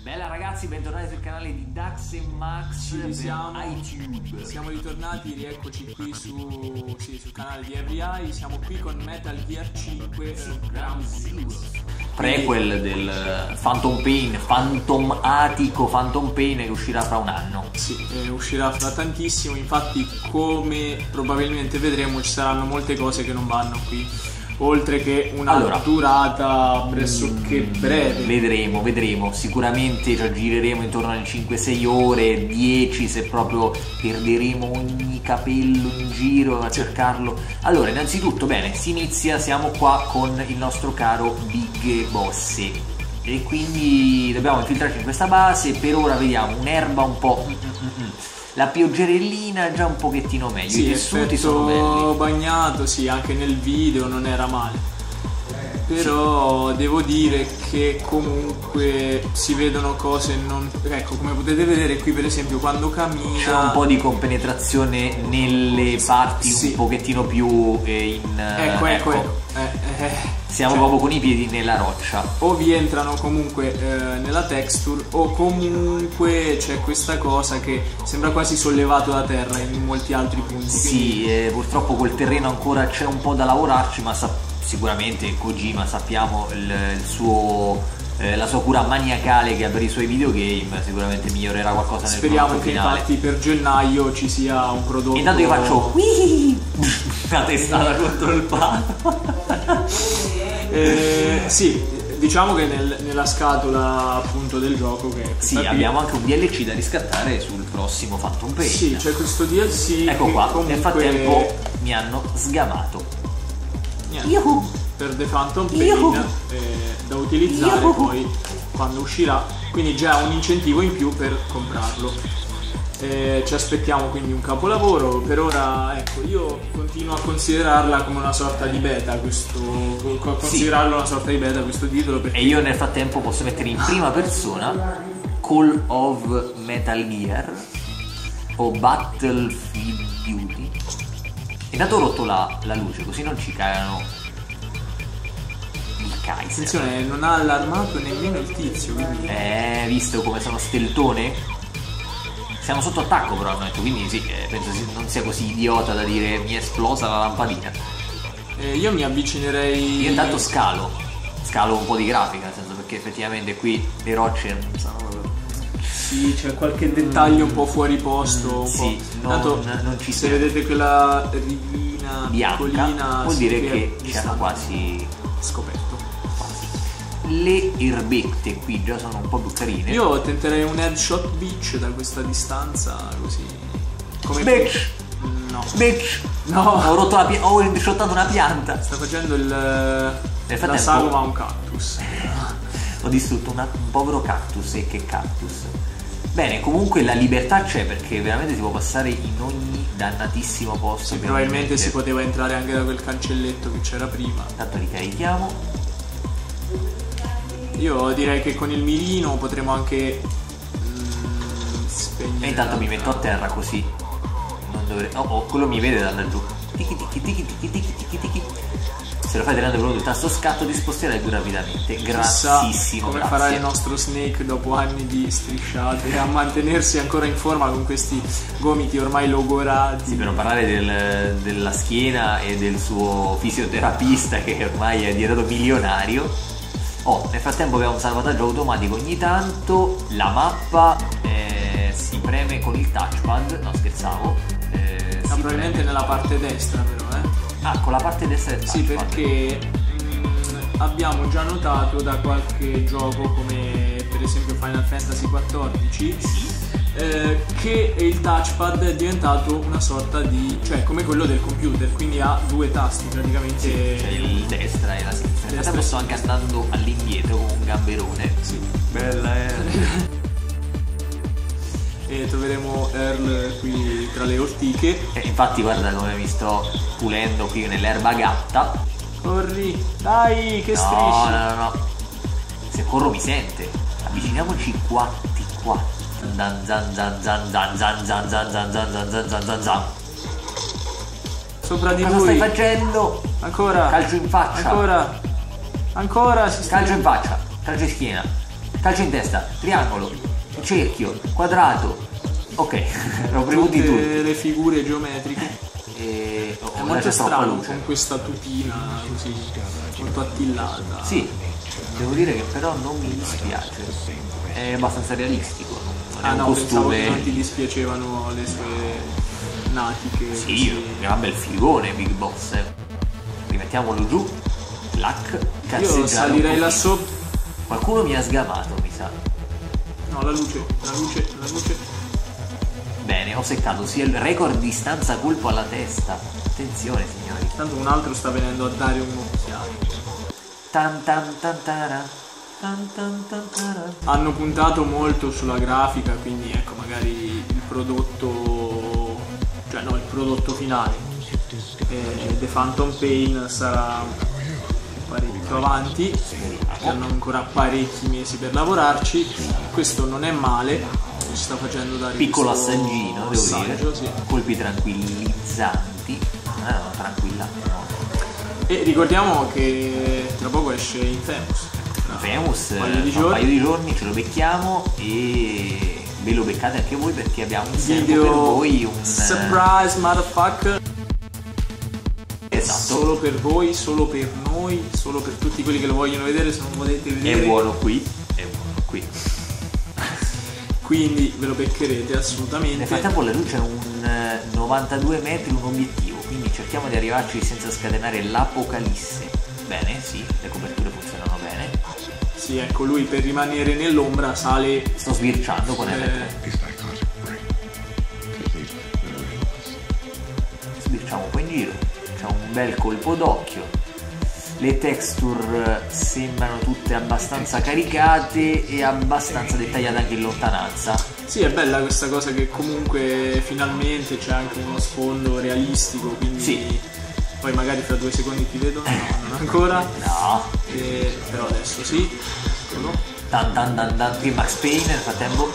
Bella ragazzi, bentornati sul canale di Dax e Max per iTunes. Siamo ritornati, rieccoci qui sul canale di Every. Siamo qui con Metal Gear 5 Ground Zero, prequel del Phantom Pain, Phantom Pain, che uscirà fra un anno. Sì, uscirà fra tantissimo. Infatti, come probabilmente vedremo, ci saranno molte cose che non vanno qui, oltre che una durata pressoché breve. Vedremo, sicuramente ci aggireremo intorno alle 5-6 ore, 10 se proprio perderemo ogni capello in giro a cercarlo. Allora, innanzitutto, bene, si inizia, siamo qua con il nostro caro Big Boss e quindi dobbiamo infiltrarci in questa base. Per ora vediamo un'erba un po'... La pioggerellina già un pochettino meglio, sì, i tessuti sono belli. Bagnato, sì, anche nel video non era male. Però sì, devo dire che comunque si vedono cose non... Ecco, come potete vedere qui per esempio quando cammina... C'è un po' di compenetrazione nelle parti sì, un pochettino più ecco. Siamo proprio con i piedi nella roccia. O vi entrano comunque nella texture, o comunque c'è questa cosa che sembra quasi sollevato da terra in molti altri punti. Sì, purtroppo quel terreno ancora c'è un po' da lavorarci, ma sicuramente Kojima sappiamo la sua cura maniacale che ha per i suoi videogame, sicuramente migliorerà qualcosa nel prodotto finale. Speriamo che infatti per gennaio ci sia un prodotto. Intanto io faccio una testata contro il palo. Sì, diciamo che nella scatola appunto del gioco che sì, abbiamo anche un DLC da riscattare sul prossimo Phantom Pain. Sì, c'è questo DLC. Ecco qua, comunque... nel frattempo mi hanno sgamato. Per The Phantom Pain da utilizzare poi quando uscirà, quindi già un incentivo in più per comprarlo. Ci aspettiamo quindi un capolavoro. Per ora, ecco, io continuo a considerarla come una sorta di beta considerarlo una sorta di beta questo titolo, perché... E io nel frattempo posso mettere in prima persona Call of Metal Gear o Battlefield Duty. Intanto ho rotto la luce così non ci cagano il Kaiser. Attenzione, non ha allarmato nemmeno il tizio, quindi... visto come sono steltone. Siamo sotto attacco però hanno detto, quindi sì, penso non sia così idiota da dire mi è esplosa la lampadina. Io mi avvicinerei... Io intanto scalo un po' di grafica, nel senso, perché effettivamente qui le rocce non sono... Sì, c'è qualche dettaglio un po' fuori posto. Sì, non ci se vedete quella righina bianca, vuol dire che ci hanno quasi scoperto. Le erbette qui già sono un po' più carine. Io tenterei un headshot bitch da questa distanza, così come bitch. No, ho headshottato una pianta. Sta facendo la sagoma a un cactus. Ho distrutto un povero cactus. E che cactus. Bene, comunque la libertà c'è, perché veramente si può passare in ogni dannatissimo posto. Probabilmente si poteva entrare anche da quel cancelletto che c'era prima. Intanto ricarichiamo. Io direi che con il mirino potremo anche spegnere. E intanto mi metto a terra così non dovrei... quello mi vede da laggiù. Se lo fai tenendo proprio il tasto scatto ti sposterai più rapidamente. Grassissimo. Come grazie. Farà il nostro Snake dopo anni di strisciate a mantenersi ancora in forma con questi gomiti ormai logorati. Sì, per non parlare della schiena e del suo fisioterapista che ormai è diventato milionario. Nel frattempo abbiamo un salvataggio automatico ogni tanto. La mappa si preme con il touchpad. No, scherzavo. Probabilmente nella parte destra però con la parte destra del touchpad. Sì, perché abbiamo già notato da qualche gioco come per esempio Final Fantasy XIV che il touchpad è diventato una sorta di... cioè come quello del computer, quindi ha due tasti praticamente. Sì, cioè il destra e la sinistra. In realtà sto anche andando all'indietro con un gamberone. Sì. Bella E troveremo Earl qui tra le ortiche. Infatti guarda come mi sto pulendo qui nell'erba gatta. Corri, dai, che strisci. No. Se corro mi sente. Avviciniamoci qua. Sopra di Cosa lui. stai facendo? Ancora. Calcio in faccia. Ancora. Calcio in faccia. Calcio in schiena. calcio in testa, triangolo, cerchio, quadrato. Ok, l'ho premuti tutte tutti. le figure geometriche. E È molto strano con questa tutina così molto attillata. Sì, devo dire che però non mi dispiace, è abbastanza realistico. Non è un no, pensavo che costume. non ti dispiacevano le sue natiche. Sì, un gran bel figone Big Boss. Rimettiamolo giù. Clac, Io cazzeggiare salirei un là pochino. sopra. Qualcuno mi ha sgamato, mi sa. No, la luce. Bene, ho seccato sia il record distanza colpo alla testa. Attenzione signori. Tanto un altro sta venendo a dare un'occhiata. Tan tan tan tara, tan tan tan tara. Hanno puntato molto sulla grafica, quindi ecco magari il prodotto, cioè no, il prodotto finale, The Phantom Pain sarà parecchio avanti, hanno ancora parecchi mesi per lavorarci. Questo non è male, ci sta facendo dare Piccolo questo assaggino, devo assaggio, dire. sì. Colpi tranquillizzanti. Tranquillanti, no. E ricordiamo che tra poco esce Infamous. Famous, Un paio di tra un giorni. paio di giorni ce lo becchiamo e ve lo beccate anche voi perché abbiamo un serbo Video per voi, un surprise motherfucker. esatto. Solo per voi, solo per noi, solo per tutti quelli che lo vogliono vedere. Se non volete vedere, È buono qui, è buono qui. quindi ve lo beccherete assolutamente. Nel frattempo la luce è un 92 metri, un obiettivo, quindi cerchiamo di arrivarci senza scatenare l'apocalisse. Bene, sì, le coperture funzionano bene. Sì, ecco, lui per rimanere nell'ombra sale. Sto sbirciando con L3. Sbirciamo un po' in giro, c'è un bel colpo d'occhio. Le texture sembrano tutte abbastanza caricate e abbastanza dettagliate anche in lontananza. Sì, è bella questa cosa che comunque finalmente c'è anche uno sfondo realistico, quindi Sì. poi magari fra 2 secondi ti vedo, no, non ancora. No. Però adesso sì. Eccolo. Tan tan tan tan. Qui Max Payne nel frattempo.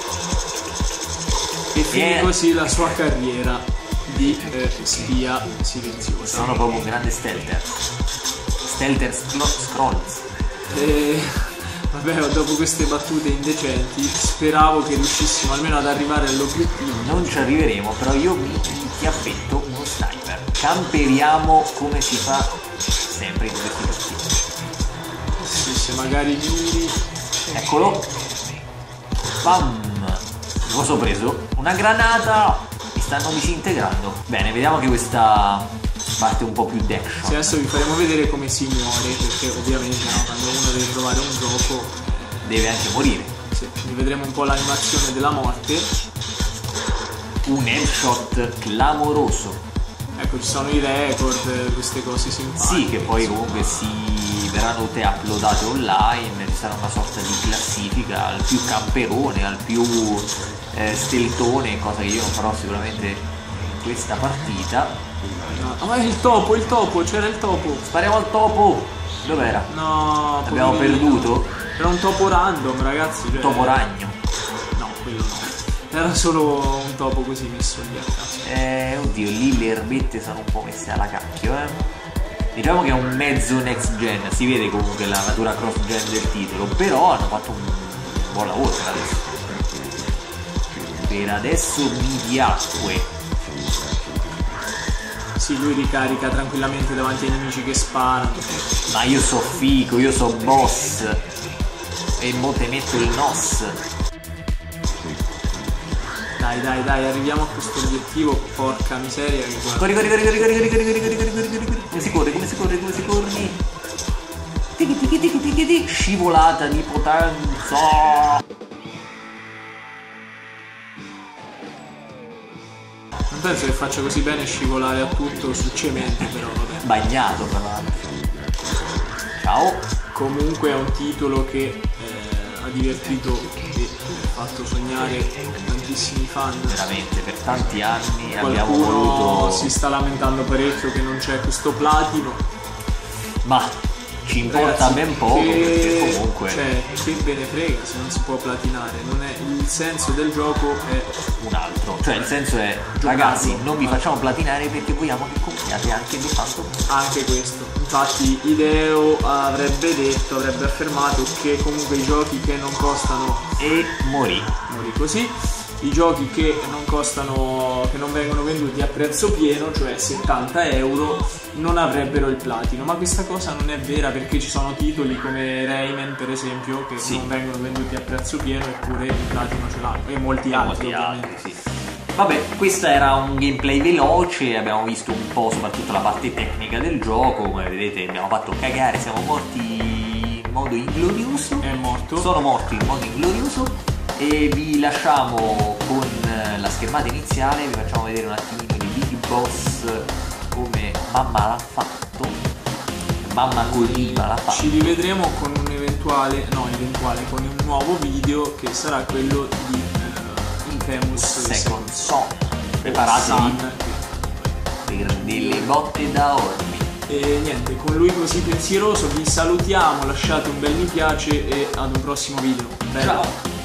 E finì così la sua carriera di spia silenziosa. Sono proprio un grande stealther. Stealther Scrolls. Vabbè, dopo queste battute indecenti speravo che riuscissimo almeno ad arrivare all'obiettivo. Non ci arriveremo, però io mi chiappetto uno sniper. Camperiamo come si fa sempre in questi partiti. Sì, se magari miri. Eccolo. Bam. Cosa ho preso? Una granata. Mi stanno disintegrando. Bene, vediamo che questa parte un po' più d'action. Sì, adesso vi faremo vedere come si muore, perché ovviamente no, quando uno deve trovare un gioco, Deve anche morire. sì, vi vedremo un po' l'animazione della morte. Un headshot clamoroso. Ecco, ci sono i record, queste cose simpatiche. Sì, che poi comunque verranno tutte uploadate online, ci sarà una sorta di classifica al più camperone, al più steltone, cosa che io non farò sicuramente in questa partita. No, il topo, c'era il topo. Spariamo al topo! Dov'era? No, L'abbiamo poverino. perduto? Era un topo random, ragazzi. Cioè... Topo ragno. No, quello no. Era solo un topo così messo lì a caso. Oddio, lì le erbette sono un po' messe alla cacchio, Diciamo che è un mezzo next gen, si vede comunque la natura cross gen del titolo, però hanno fatto un buon lavoro per adesso. Per adesso mi piacque. Sì, lui ricarica tranquillamente davanti ai nemici che sparano. Ma io so figo, io so boss. E mo te metto il nos. Dai, arriviamo a questo obiettivo, porca miseria che guarda. Corri. Come si corri? Tiki. Scivolata di potenza. Non penso che faccia così bene scivolare a tutto sul cemento, però vabbè. Bagnato tra l'altro. Ciao. Comunque è un titolo che ha divertito e ha fatto sognare tantissimi fan. Veramente per tanti anni abbiamo Qualcuno voluto. si sta lamentando parecchio che non c'è questo platino. Ma ci importa ragazzi, ben poco, perché comunque cioè, che ve ne frega se non si può platinare, non è il senso del gioco, è un altro, cioè il senso è ragazzi non vi facciamo platinare perché vogliamo che compriate anche The Phantom Menace. anche questo. Infatti Hideo avrebbe affermato che comunque i giochi che non costano, E morì. così, i giochi che non costano, che non vengono venduti a prezzo pieno, cioè 70 euro, non avrebbero il platino. Ma questa cosa non è vera, perché ci sono titoli come Rayman per esempio che non vengono venduti a prezzo pieno eppure il platino ce l'hanno, e molti altri ovviamente. Sì. Vabbè, questo era un gameplay veloce, abbiamo visto un po' soprattutto la parte tecnica del gioco, come vedete abbiamo fatto cagare, siamo morti in modo inglorioso. È morto. Sono morti in modo inglorioso e vi lasciamo con la schermata iniziale, vi facciamo vedere un attimino di Big Boss come mamma l'ha fatto, mamma Kojima l'ha fatto. Ci rivedremo con un con un nuovo video che sarà quello di Infamous Second Son. Preparatevi per delle botte da ormi. E niente, con lui così pensieroso vi salutiamo, lasciate un bel mi piace e ad un prossimo video. Bello. Ciao.